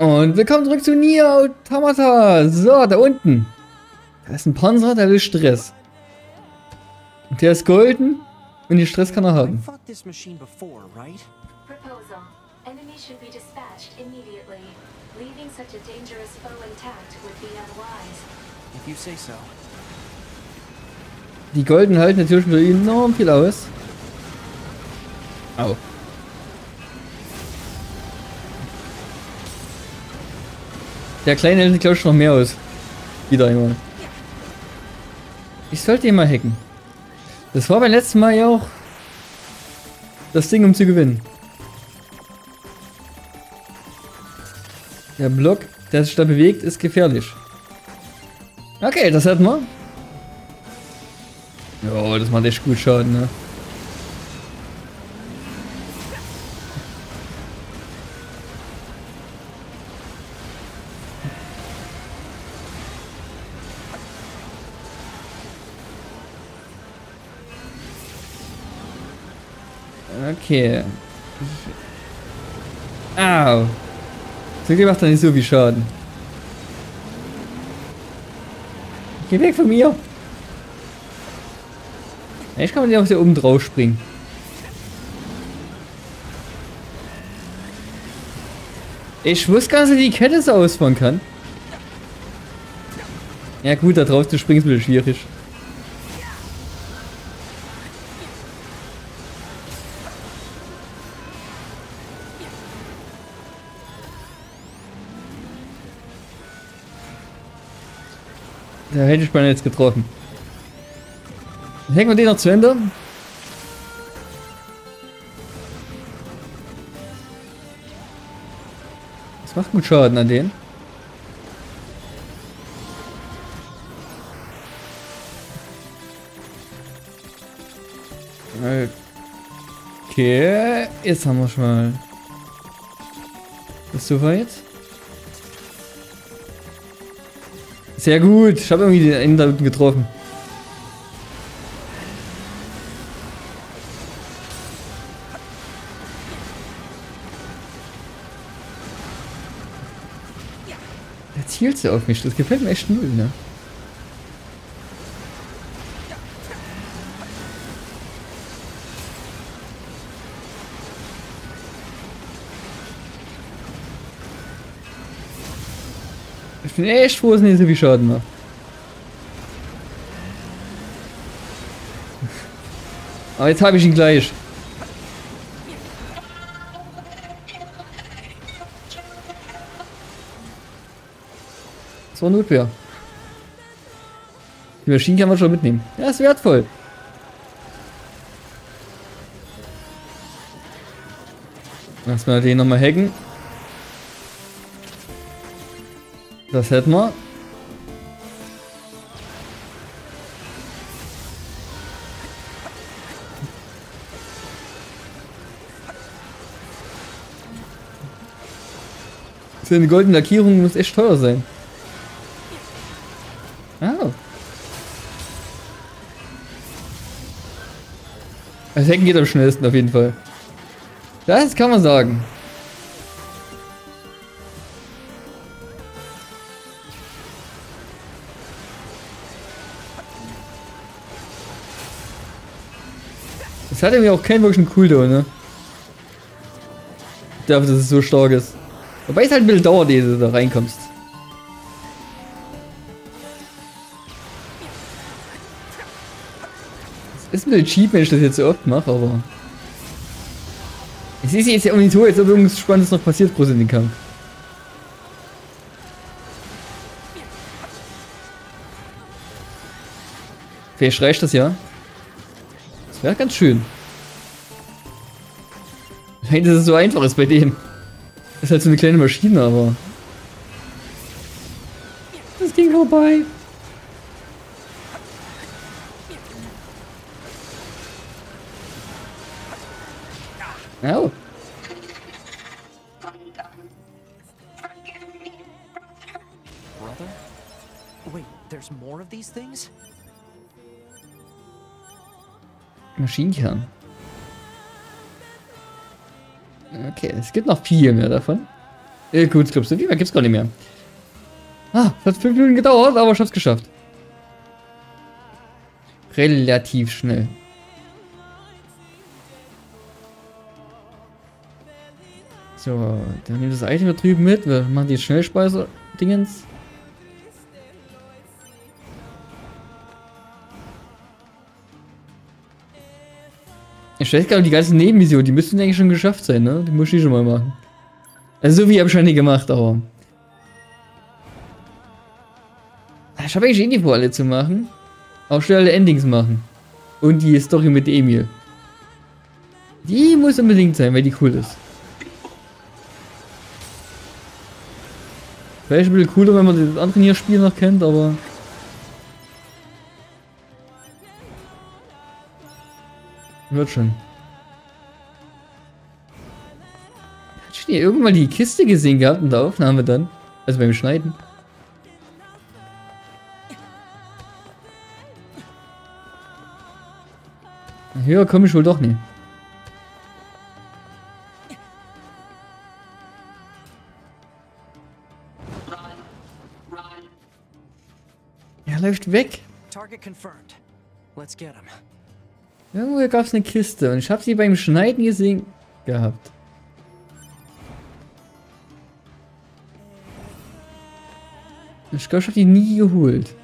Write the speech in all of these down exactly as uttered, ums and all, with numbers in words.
Und willkommen zurück zu Nier Automata. So, da unten. Da ist ein Panzer, der will Stress. Und der ist golden und den Stress kann er haben. Die Golden halten natürlich für ihn enorm viel aus. Au. Der Kleine hält, glaube ich, noch mehr aus. Wieder einmal. Ich sollte ihn mal hacken. Das war beim letzten Mal ja auch das Ding, um zu gewinnen. Der Block, der sich da bewegt, ist gefährlich. Okay, das hatten wir. Ja, das macht echt gut Schaden, ne? Okay. Au. So macht er nicht so viel Schaden. Geh weg von mir. Eigentlich kann man ja auch hier oben drauf springen. Ich wusste gar nicht, wie die Kette so ausfahren kann. Ja gut, da drauf zu springen ist ein bisschen schwierig. Da hätte ich mal jetzt getroffen. Hängen wir den noch zu Ende. Das macht gut Schaden an den. Okay, jetzt haben wir schon mal. Ist soweit? Sehr gut, ich habe irgendwie den da unten getroffen. Der zielt so auf mich, das gefällt mir echt null, ne? Ich bin echt froh, dass es nicht so viel Schaden macht. Aber jetzt habe ich ihn gleich. Das war Notwehr. Die Maschinen kann man schon mitnehmen. Ja, ist wertvoll. Lass mal den nochmal hacken. Das hätten wir. So eine goldene Lackierung muss echt teuer sein. Oh. Das Hacken geht am schnellsten auf jeden Fall. Das kann man sagen. Das hat irgendwie auch keinen wirklichen Cooldown, ne? Dafür, dass es so stark ist. Wobei es halt ein bisschen dauert, ehe du da reinkommst. Es ist ein bisschen cheap, wenn ich das jetzt so oft mache, aber... Es ist jetzt ja auch nicht so, als ob irgendwas Spannendes noch passiert, groß in den Kampf. Vielleicht reicht das ja. Das wäre ganz schön. Nein, dass es so einfach ist bei dem. Das ist halt so eine kleine Maschine, aber... Das ging vorbei. Au. Brother? Wait, there's more of these things? Maschinenkern. Okay, es gibt noch viel mehr davon. Äh, gut, Clubs, die gibt's gar nicht mehr. Ah, das hat fünf Minuten gedauert, aber ich hab's geschafft. Relativ schnell. So, dann nehmen wir das Item da drüben mit. Wir machen die Schnellspeiser-Dingens. Ich stelle gerade die ganzen Nebenmissionen, die müssten eigentlich schon geschafft sein, ne? Die muss ich schon mal machen. Also so wie habe ich schon nicht gemacht, aber... Ich habe eigentlich eh nicht vor, alle zu machen. Auch schnell alle Endings machen. Und die Story mit Emil. Die muss unbedingt sein, weil die cool ist. Vielleicht ein bisschen cooler, wenn man das andere hier Spiel noch kennt, aber... Wird schon. Hat schon hier irgendwann die Kiste gesehen gehabt in der Aufnahme dann? Also beim Schneiden. Höher komme ich wohl doch nicht. Er läuft weg. Target confirmed. Let's get him. Irgendwo gab es eine Kiste und ich habe sie beim Schneiden gesehen gehabt. Ich glaube, ich habe die nie geholt.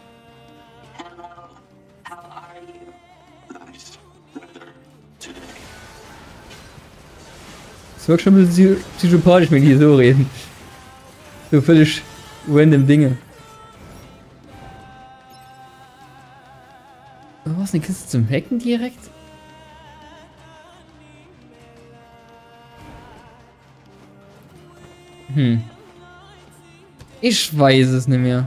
Es wirkt schon ein bisschen psychopathisch, wenn die so reden. So völlig random Dinge. Oh, was, eine Kiste zum Hacken direkt? Hm. Ich weiß es nicht mehr.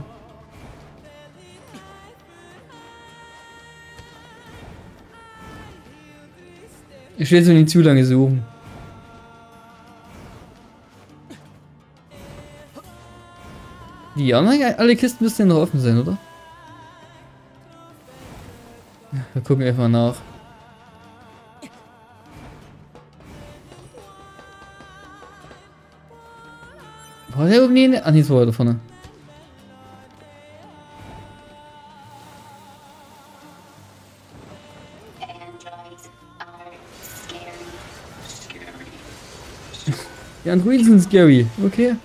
Ich will so nicht zu lange suchen. Die anderen, alle Kisten müssten ja noch offen sein, oder? Wir gucken einfach nach. War der oben nie? Ah, nicht so weit da vorne. Die Androiden sind scary, okay.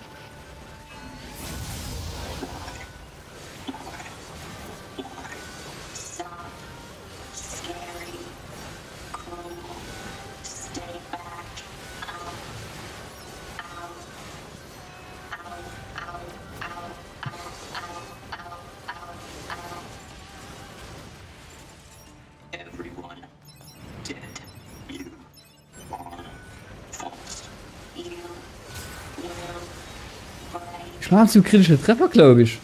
Ich war zu kritische Treffer, glaube ich.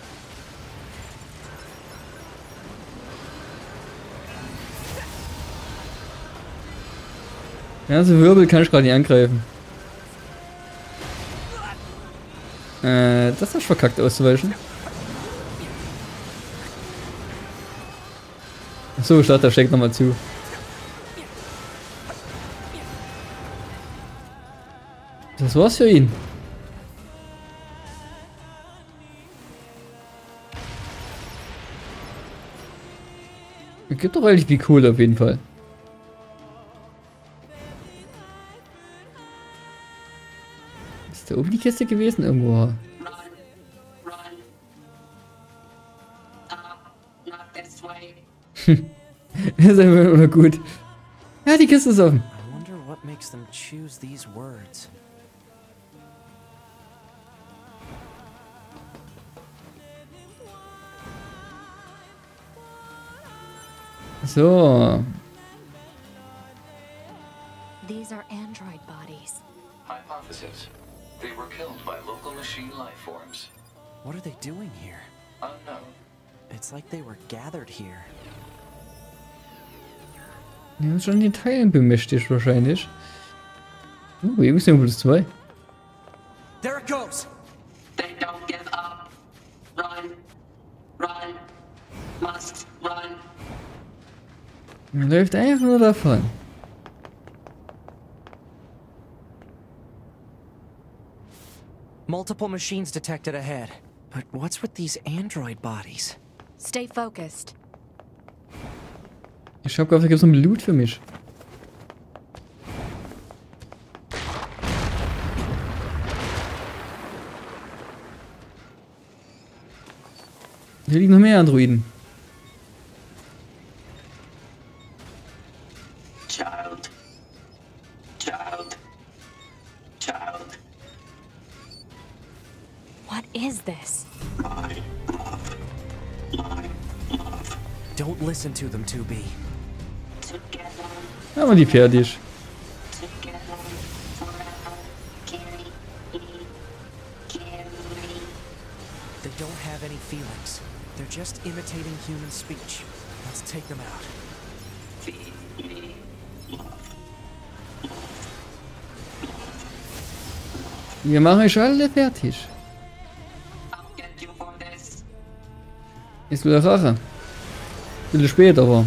Ja, so Wirbel kann ich gerade nicht angreifen. Äh, das ist verkackt auszuweichen. Achso, statt da steckt nochmal zu. Das war's für ihn. Gibt doch relativ viel Kohle auf jeden Fall. Ist da oben die Kiste gewesen? Irgendwo. Das ist einfach immer gut. Ja, die Kiste ist offen. I wonder what makes them choose these words. So. These are android bodies. Hypothesis. They were killed by local machine life forms. What are they doing here? Unknown. It's like they were gathered here. Die haben schon die Teilen bemächtigt wahrscheinlich. Oh, Bewegungstempo plus zwei. There it goes! They don't give up. Run. Run. Must run. Man läuft einfach nur davon. Multiple machines detected ahead. But what's with these android bodies? Stay focused. Ich hab gehofft, da gibt's noch Loot für mich. Hier liegen noch mehr Androiden. Child. Child. Child. What is this? My love. My love. Don't listen to them, two B. Together. Haben wir die fertig. Together. Forever. Carry me. Carry me. They don't have any feelings. They're just imitating human speech. Let's take them out. Feed me. Love. Wir machen euch alle fertig. I'll get you for this. Ist wieder Rache. Bisschen spät, aber.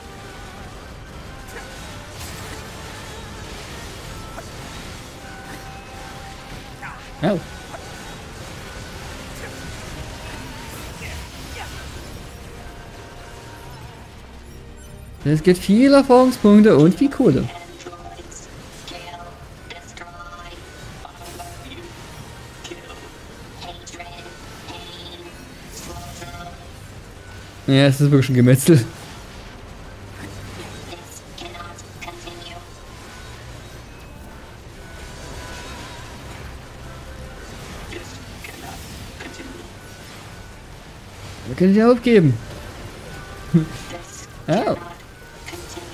Au. Es gibt viele Erfahrungspunkte und viel Kohle. Androids. Kill. Destroy. I love you. Kill. Hatred. Pain. Slaughter. Ja, es ist wirklich ein Gemetzel. This cannot continue. This cannot continue. Wir können die aufgeben. This Oh. cannot continue.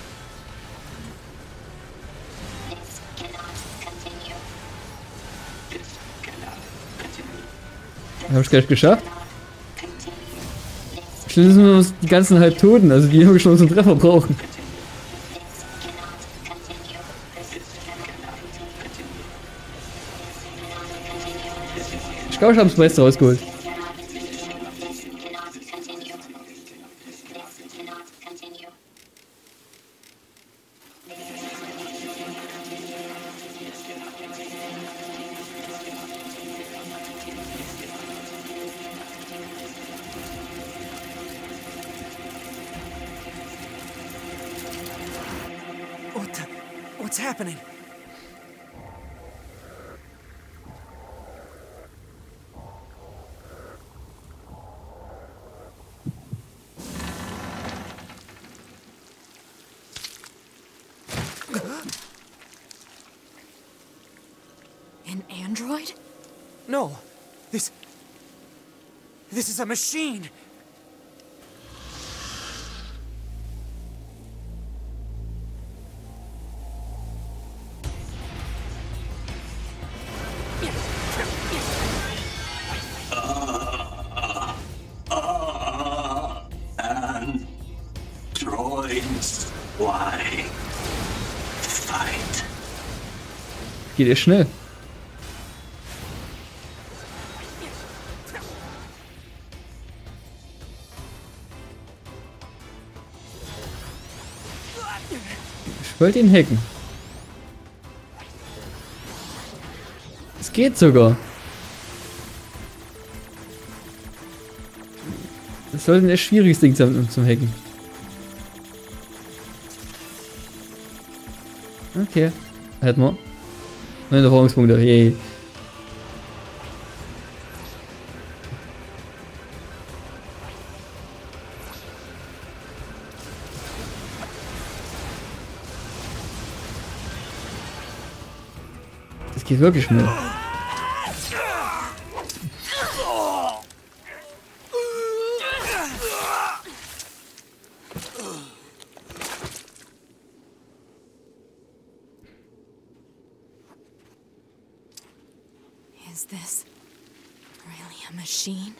This cannot continue. This cannot continue. Hab ich gleich geschafft. Cannot continue. This Schließlich müssen wir uns die ganzen Halbtoten, also die wirklich schon unseren Treffer brauchen. This cannot continue. This cannot continue. Ich glaube, ich habe das meiste rausgeholt. This cannot continue. This cannot continue. What the? What's happening? An android? No. This... This is a machine. Androids. Why? Fight. Geht ja schnell. Ich wollte ihn hacken. Es geht sogar. Das sollte ein echt schwieriges Ding sein, um zum Hacken. Okay. Hätten wir. neun Erfahrungspunkte. Yay. Das geht wirklich schnell. Is this really a machine?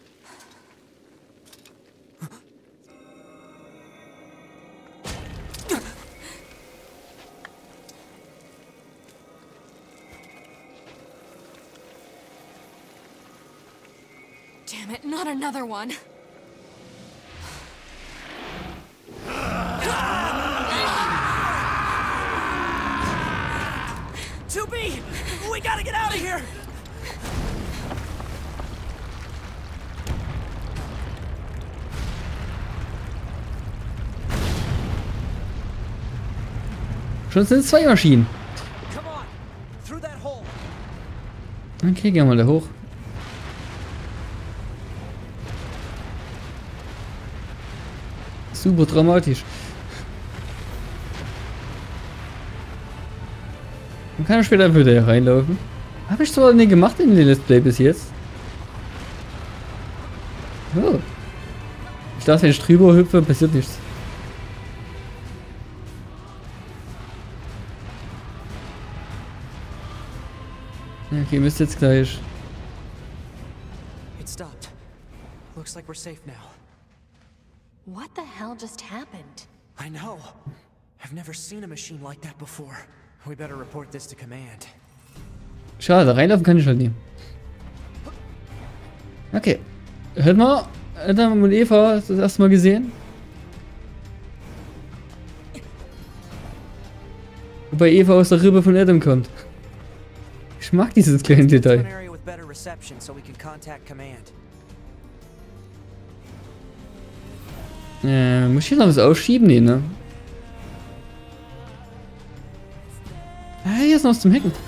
Damn it, not another one. two B! We gotta get out of here! Schon sind es zwei Maschinen. Come on, through that hole. Okay, gehen wir mal da hoch. Super dramatisch. Man kann später einfach wieder reinlaufen. Habe ich zwar nicht gemacht in den Let's Play bis jetzt. Oh. Ich dachte, wenn ich drüber hüpfe, passiert nichts. Okay, müsst jetzt gleich. It stopped. Looks like we're safe now. What the hell just happened? I know. I've never seen a machine like that before. We better report this to command. Schade, reinlaufen kann ich halt nie. Okay. Hört mal, Adam und Eva das erste Mal gesehen. Wobei Eva aus der Rippe von Adam kommt. Ich mag dieses kleine An Detail. area with better reception so we can contact command. Äh, muss ich hier noch was aufschieben? Nee, ne? Ah, hier ist noch was zum Hacken.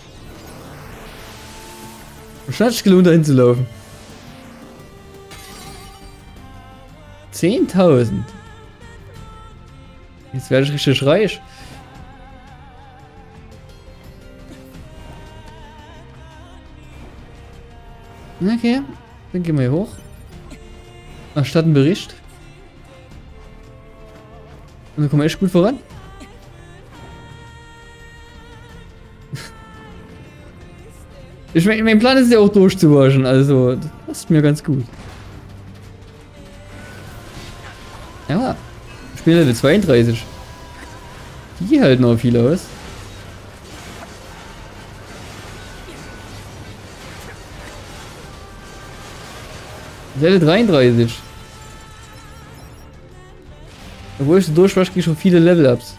Wahrscheinlich hat sich gelohnt, dahin zu laufen. zehntausend. Jetzt werde ich richtig reich. Okay, dann gehen wir hier hoch. Anstatt einen Bericht. Und dann kommen wir echt gut voran. Ich mein, mein Plan ist ja auch durchzuwaschen, also das passt mir ganz gut. Ja, ich bin Level zweiunddreißig. Die halten auch viel aus. Level dreiunddreißig. Obwohl ich so durchwasche, kriege ich schon viele Level-Ups.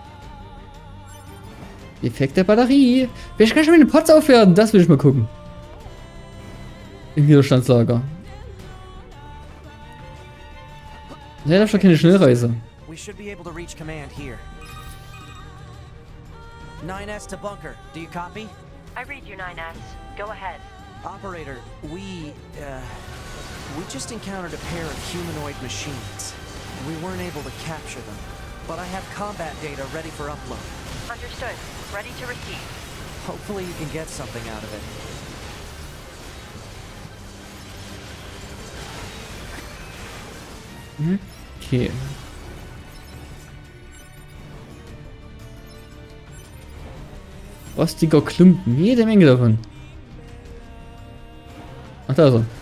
Effekt der Batterie. Vielleicht kann ich meine Pots aufwerten. Das will ich mal gucken. Im Widerstandslager. Leider schon keine Schnellreise. We should be able to reach command here. nine S to bunker. Do you copy? I read you, nine S. Go ahead. Operator, we, uh, we just encountered a pair of humanoid machines. We weren't able to capture them, but I have combat data ready for upload. Understood. Ready to receive. Hopefully you can get something out of it. Okay. Rostiger Klumpen. Jede Menge davon. Ach, da ist er.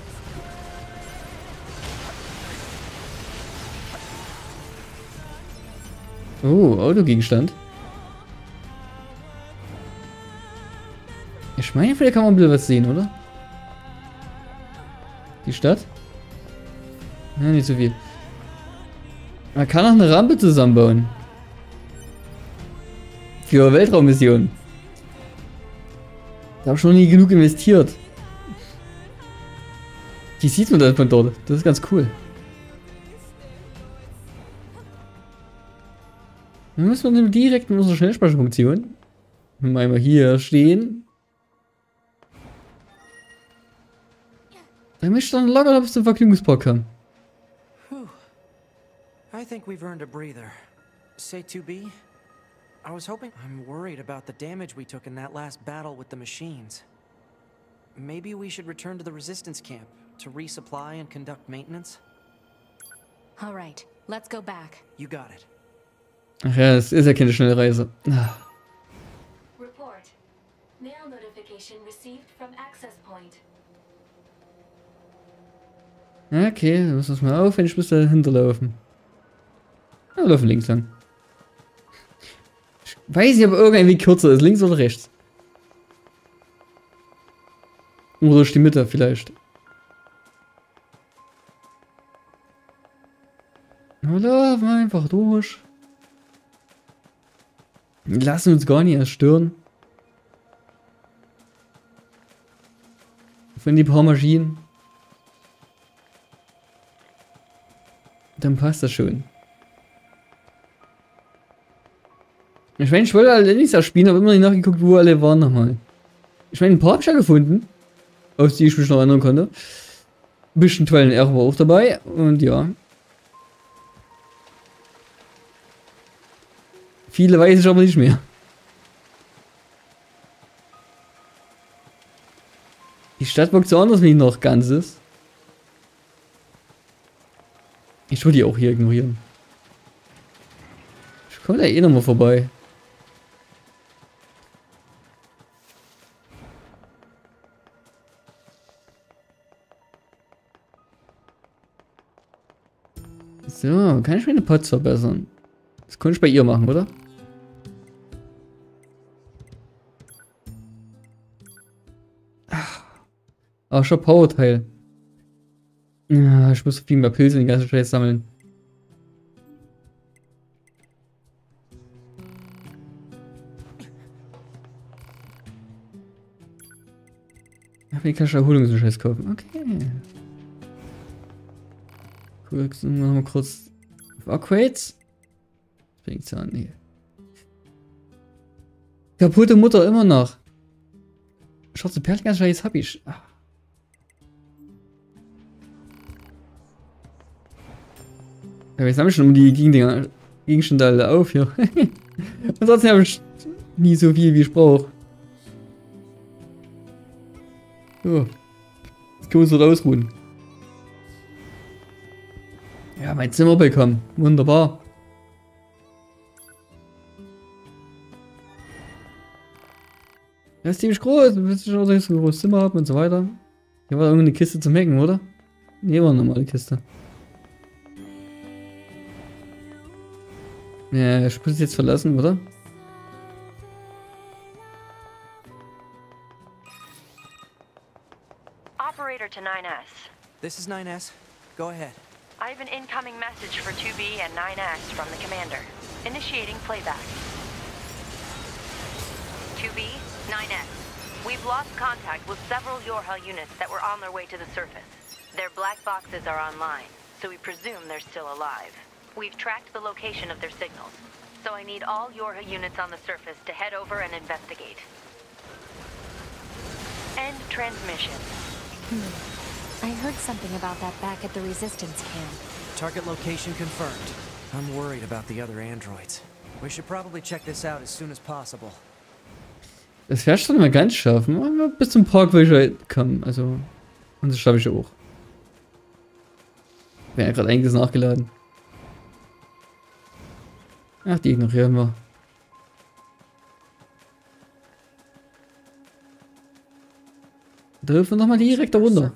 Oh, Autogegenstand. Ich meine, vielleicht kann man ein bisschen was sehen, oder? Die Stadt? Ja, nicht so viel. Man kann auch eine Rampe zusammenbauen. Für Weltraummissionen. Da habe ich schon nie genug investiert. Die sieht man dann von dort. Das ist ganz cool. Dann müssen wir direkt in unsere Schnellspeicherfunktion einmal hier stehen. Dann möchte ich dann locker bis zum Vergnügungspark kommen. Whew. I think we've earned a breather. Say two B? I was hoping... I'm worried about the damage we took in that last battle with the machines. Maybe we should return to the resistance camp to resupply and conduct maintenance? All right, let's go back. You got it. Ach ja, es ist ja keine Schnellreise. Ah. Report. Mail notification received from access point. Okay, dann müssen wir mal auf, wenn ich muss da hinterlaufen. Ja, wir laufen links lang. Ich weiß nicht, ob irgendein Weg kürzer ist, links oder rechts. Oder durch die Mitte vielleicht. Wir laufen einfach durch. Wir lassen uns gar nicht erst stören. Von die paar Maschinen. Dann passt das schon. Ich meine, ich wollte alle nicht spielen, aber immer nicht nachgeguckt, wo alle waren nochmal. Ich meine, ein paar hab ich ja gefunden, auf die ich mich noch erinnern konnte. Ein bisschen Twilight and Error war auch dabei und ja. Viele weiß ich aber nicht mehr. Die Stadt wirkt so anders, wie noch ganz ist. Ich würde die auch hier ignorieren. Ich komme da eh nochmal vorbei. So, kann ich meine Pots verbessern? Das könnte ich bei ihr machen, oder? Ah, schon Powerteil. Ja, ich muss viel mehr Pilze in den ganzen Scheiß sammeln. Ach, wie kann ich Erholung so Scheiß kaufen? Okay. Cool, noch mal kurz auf Upgrades. Bringt's an, nee. Kaputte Mutter immer noch. Schwarze Perlen, ganz Scheiß hab ich. Ach. Ja, wir sammeln schon um die Gegendinger, Gegenstände alle auf hier. Ansonsten habe ich nie so viel, wie ich brauche. So. Jetzt können wir uns dort ausruhen. Ja, mein Zimmer bekommen. Wunderbar. Das ist ziemlich groß. Du willst schon so ein großes Zimmer haben und so weiter. Hier war irgendeine Kiste zum Hacken, oder? Ne, war eine normale Kiste. Ja, ich muss es jetzt verlassen, oder? Operator to nine S. This is nine S. Go ahead. I have an incoming message for two B and nine S from the commander. Initiating playback. two B, nine S. We've lost contact with several Yorha units that were on their way to the surface. Their black boxes are online, so we presume they're still alive. We've tracked the location of their signals, so I need all Yorha units on the surface to head over and investigate. End transmission. Hmm. I heard something about that back at the resistance camp. Target location confirmed. I'm worried about the other androids. We should probably check this out as soon as possible. Das werde ich schon mal ganz schaffen, aber bis zum Park will ich halt kommen, also. Und das schaffe ich auch. Wäre ja gerade einiges nachgeladen. Ach, die ignorieren wir. Da dürfen wir nochmal direkt da runter.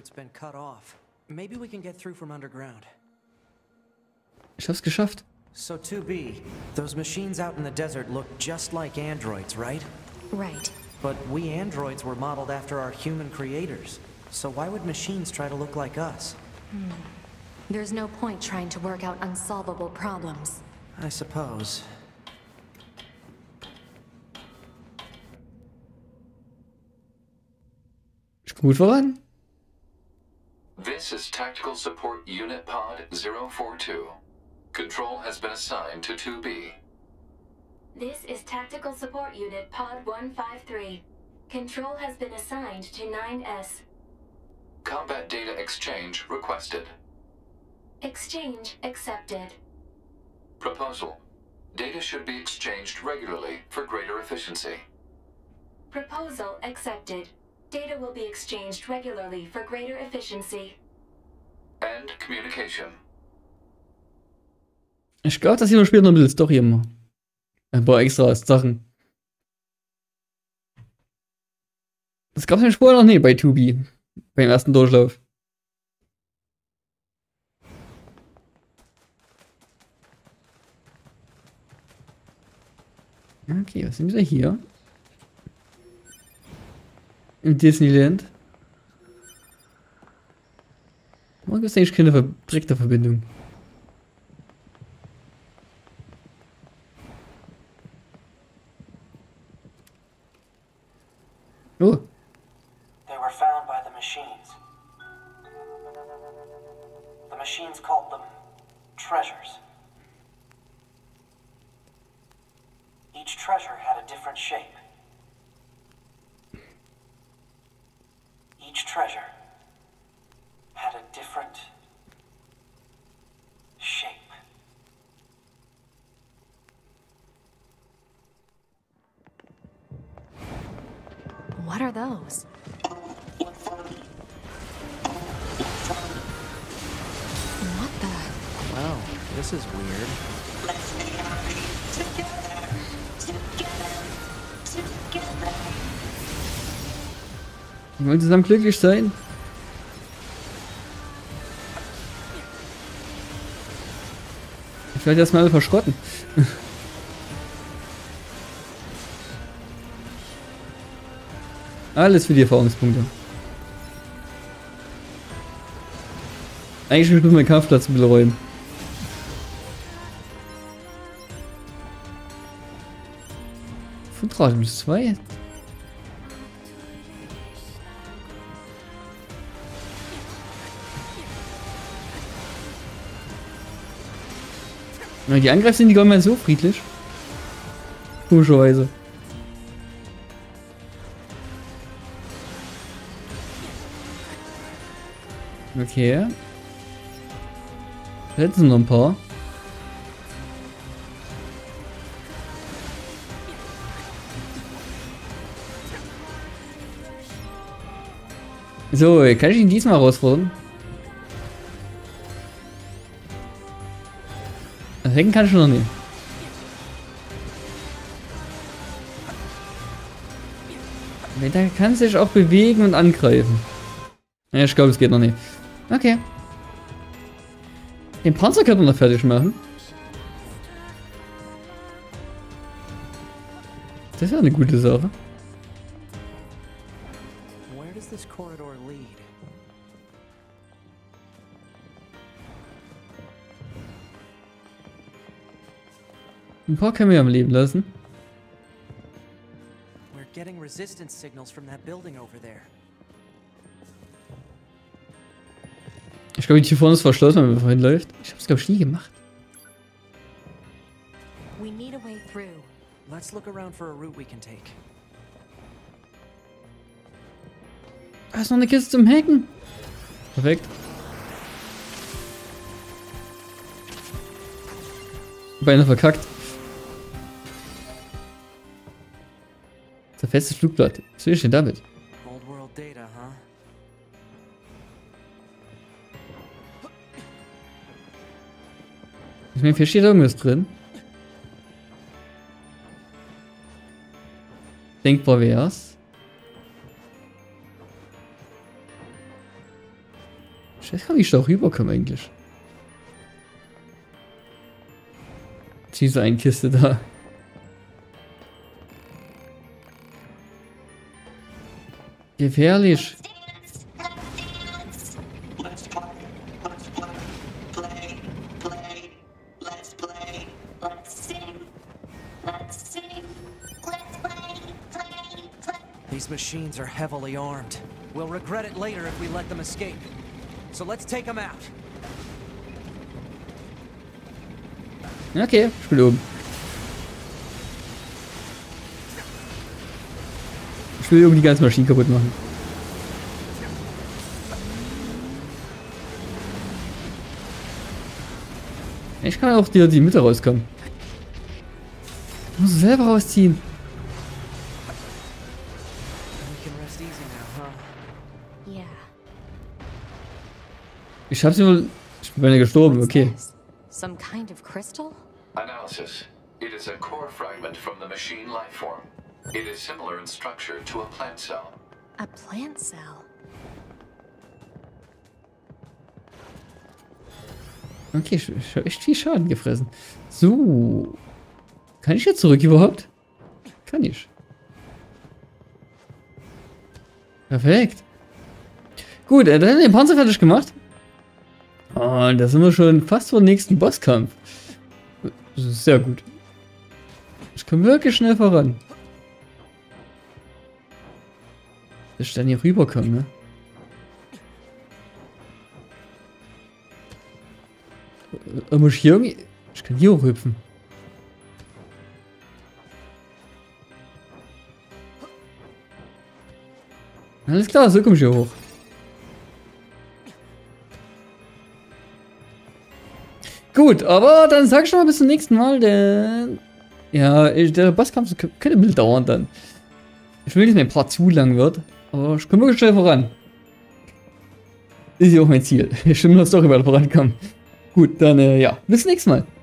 Ich hab's geschafft. So two B, those machines out in the desert look just like androids, right? Right. But we androids were modeled after our human creators. So why would machines try to look like us? Hmm. There's no point trying to work out unsolvable problems. I suppose. Ist gut voran. This is Tactical Support Unit Pod zero four two. Control has been assigned to two B. This is Tactical Support Unit Pod one five three. Control has been assigned to nine S. Combat data exchange requested. Exchange accepted. Proposal. Data should be exchanged regularly for greater efficiency. Proposal accepted. Data will be exchanged regularly for greater efficiency. And communication. Ich glaube, dass hier noch später noch ein bisschen Story immer. Ein paar extra Sachen. Das gab es ja vorher noch nie bei two B. Beim ersten Durchlauf. Okay, was sind wir hier? Im Disneyland. Warum gibt es eigentlich keine direkte Verbindung? Oh. They were found by the machines. The machines called them treasures. Each treasure had a different shape. Each treasure had a different shape. What are those? What the? Wow, this is weird. Wir wollen zusammen glücklich sein. Ich werde erstmal alle verschrotten. Alles für die Erfahrungspunkte. Eigentlich will ich nur meinen Kampfplatz ein bisschen räumen. Vertraut bis zwei. Na, die Angreifer sind die gar nicht mehr so friedlich. Komischerweise. Okay. Da hätten sie noch ein paar. So, kann ich ihn diesmal herausfordern? Das Hecken kann ich noch nicht. Der kann sich auch bewegen und angreifen. Ja, ich glaube, es geht noch nicht. Okay. Den Panzer können wir noch fertig machen. Das ist ja eine gute Sache. Where does this corridor lead? Ein paar können wir am Leben lassen. We're getting resistance signals from that building over there. Ich glaube, die Tür vorne ist verschlossen, wenn man vorhin läuft. Ich habe es, glaube ich, nie gemacht. We need a way through. Let's look around for a route we can take. Da ist noch eine Kiste zum Hacken. Perfekt. Beinahe verkackt. Zerfetztes Flugblatt. Was will ich denn damit? Old world data, huh? Ich meine, hier steht irgendwas drin. Denkbar wär's. Ich weiß gar nicht, wie ich da auch rüberkomme eigentlich. Diese eine Kiste da. Gefährlich. Let's play, let's play, play, play, let's play, let's sing, let's sing, let's play, play, play. These machines are heavily armed. We'll regret it later if we let them escape. So let's take them out. Okay, ich bin oben. Ich will irgendwie die ganze Maschine kaputt machen. Ich kann auch dir die Mitte rauskommen. Ich muss selber rausziehen. We can rest easy now, huh? Yeah. Ich hab's wohl. Ich bin ja gestorben, What's okay. this? Some kind of crystal? Analysis. It is a core fragment from the machine lifeform. It is similar in structure to a plant cell. A plant cell. Okay, ich, ich habe echt viel Schaden gefressen. So. Kann ich jetzt zurück überhaupt? Kann ich. Perfekt. Gut, äh, dann haben wir den Panzer fertig gemacht. Und da sind wir schon fast vor dem nächsten Bosskampf. Das ist sehr gut. Ich komme wirklich schnell voran. Dass ich dann hier rüberkomme, ne? Äh, muss ich hier irgendwie... Ich kann hier hochhüpfen. Alles klar, so komm ich hier hoch. Gut, aber dann sag ich schon mal bis zum nächsten Mal, denn... Ja, der Bosskampf könnte ein bisschen dauern dann. Ich will nicht, dass mein Part zu lang wird, aber ich komme wirklich schnell voran. Ist ja auch mein Ziel. Ich will nur noch Story weiter vorankommen. Gut, dann, äh, ja, bis zum nächsten Mal.